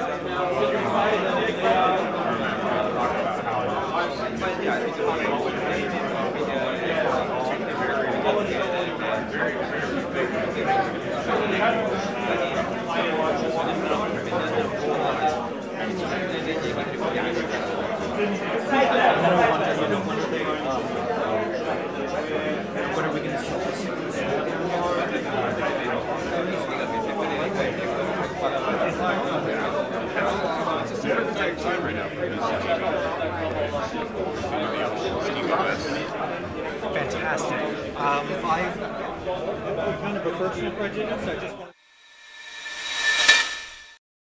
What are we going to It's a super exciting time right now. Fantastic. I kind of a personal prejudice. I just